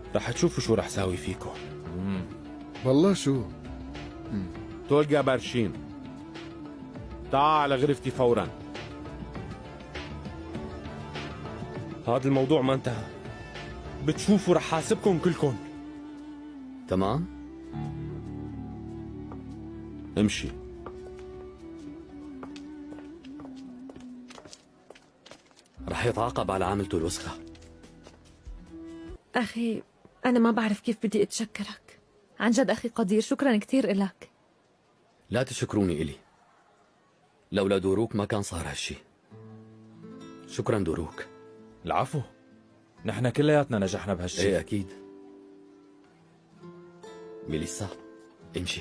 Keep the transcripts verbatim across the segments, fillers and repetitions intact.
رح تشوفوا شو رح ساوي فيكم. والله شو؟ تولقى برشيم، تعال على غرفتي فورا. هذا الموضوع ما انتهى، بتشوفوا رح حاسبكم كلكم. تمام؟ امشي. رح يتعاقب على عاملته الوسخة. أخي أنا ما بعرف كيف بدي أتشكرك، عن جد أخي قدير، شكرا كثير إلك. لا تشكروني إلي، لولا دوروك ما كان صار هالشي. شكرا دوروك. العفو، نحن كلياتنا نجحنا بهالشي. ايه أكيد. ميليسا امشي.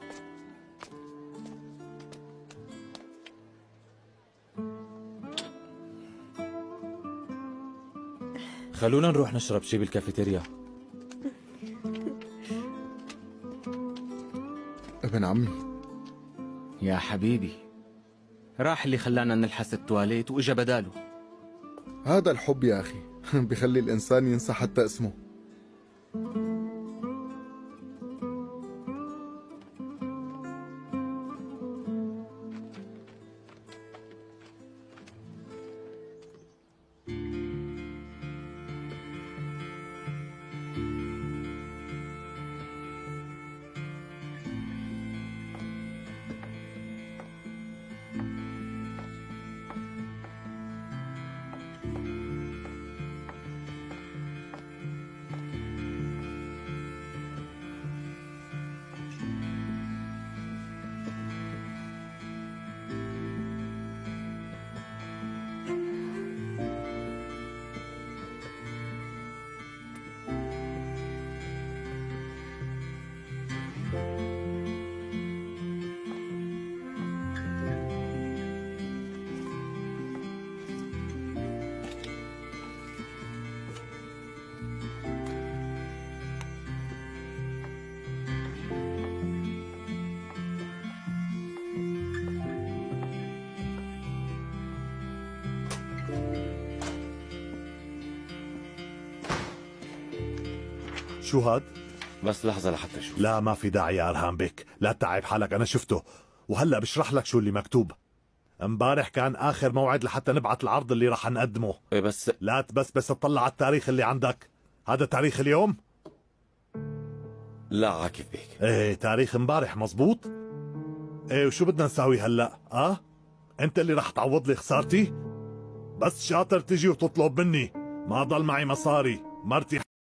خلونا نروح نشرب شي بالكافيتيريا. ابن عمي يا حبيبي، راح اللي خلانا نلحس التواليت واجا بداله. هذا الحب يا أخي بخلي الإنسان ينسى حتى اسمه. شو هاد؟ بس لحظة لحتى شوف. لا ما في داعي يا ارهام بك، لا تتعب حالك، انا شفته وهلا بشرح لك شو اللي مكتوب. امبارح كان اخر موعد لحتى نبعث العرض اللي رح نقدمه. إيه بس لا بس بس تطلع على التاريخ اللي عندك. هذا تاريخ اليوم؟ لا عاكف بيك. ايه تاريخ امبارح مزبوط. ايه وشو بدنا نساوي هلا؟ اه انت اللي رح تعوض لي خسارتي؟ بس شاطر تجي وتطلب مني، ما ضل معي مصاري، مرتي